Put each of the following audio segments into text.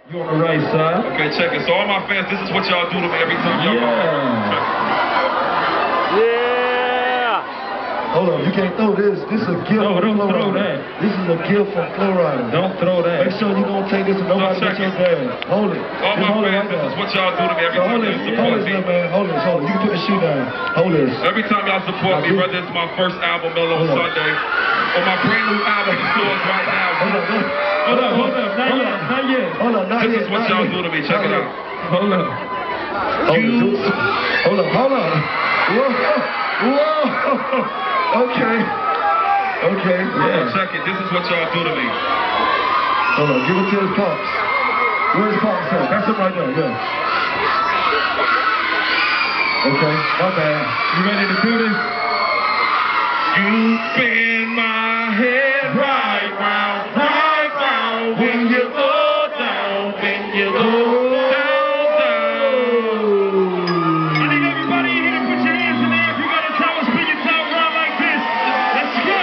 You on the right side. Okay, check it. So all my fans, this is what y'all do to me every time y'all go. Yeah. Hold on, you can't throw this. This is a gift No, from don't throw Flowrider. that. This is a gift from Flowrider. Don't throw that. Make sure you don't take this to nobody but your dad. Hold it. All Just my hold it fans, right this is now. what y'all do to me every So time hold y'all this, support me. man. Hold this. You can put the shoe down. Hold this. Every time y'all support me, whether it's my first album, Mill on Sunday, or my brand new album in stores right now. Hold up, not yet. Hold on, not This yet. is what y'all do to me. Check it out. Hold up. Hold on. Whoa. Okay. Yeah, check it. This is what y'all do to me. Hold on, give it to his pops. Where's pops at? That's him right there, yeah. Okay, my bad. You ready to do this? You spin my head right round, when you go down, when you go down. I need everybody in here to put your hands in the air if you're gonna tell us spin your top round like this. Let's go.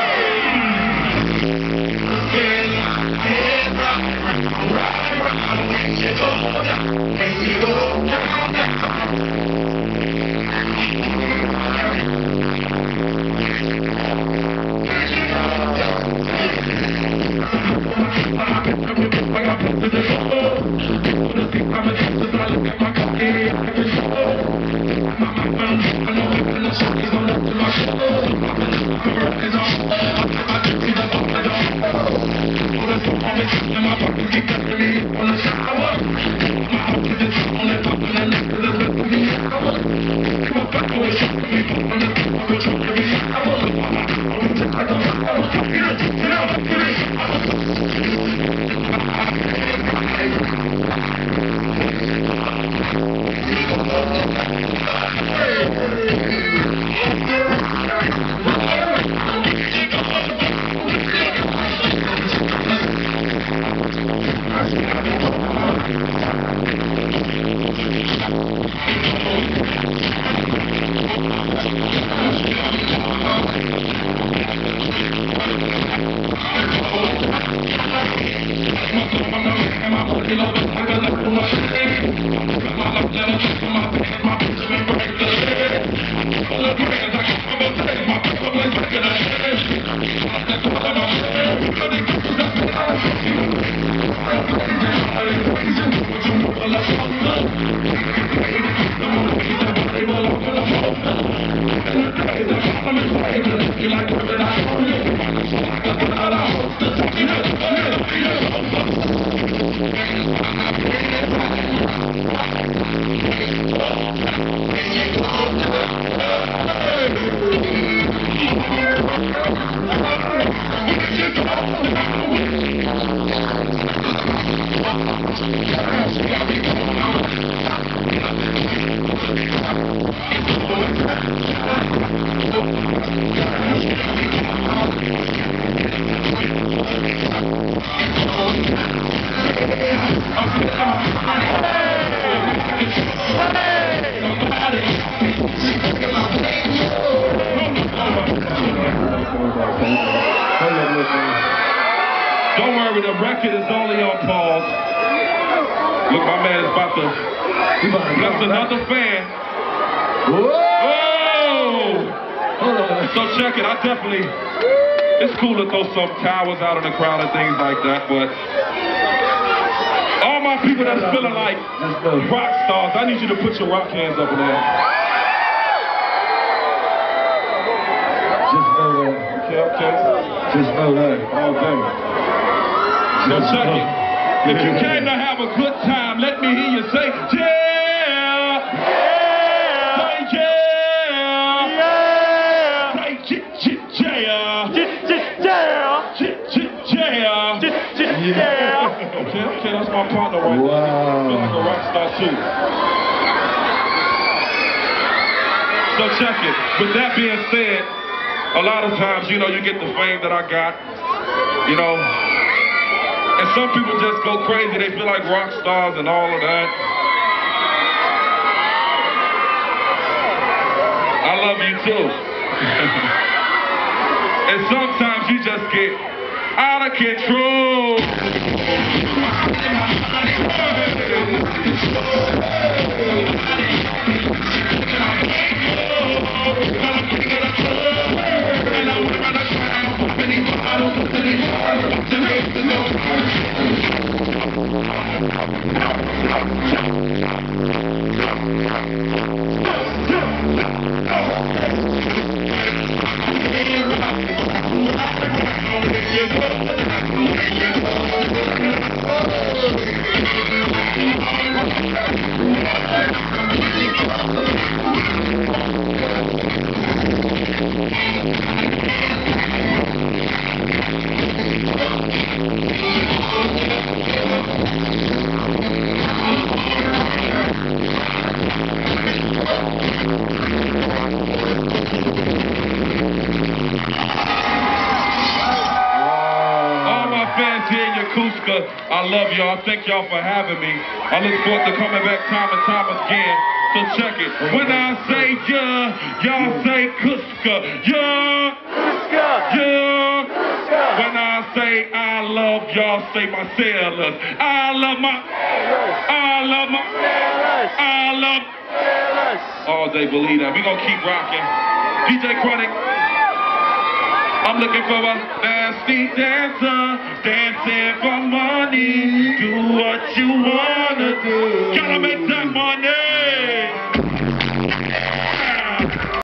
Spin my head right round, when you go down, when you go down. Don't worry, the record is only on pause. Look, my man is about to bless another fan. Whoa! So check it, it's cool to throw some towers out in the crowd and things like that, but all my people that's feeling like rock stars, I need you to put your rock hands up in there. Just know that. Okay. Just know that. All day. So check it. If you came to have a good time, let me hear you say, yeah! Say yeah! Say yeah! Okay, that's my partner right there. Wow. I feel like a rock star too. So check it. With that being said, a lot of times, you get the fame that I got, and some people just go crazy. They feel like rock stars and all of that. I love you too. And sometimes you just get out of control. I love y'all. Thank y'all for having me. I look forward to coming back time and time again. So check it. When I say yeah, y'all say Kuska. Yeah. Yeah. When I say I love, y'all say my sailors. I love my. Oh, they believe that. We gonna keep rocking. DJ Chronic. I'm looking for a nasty dancer, dancing for money. Do what you wanna do. Gotta make that money.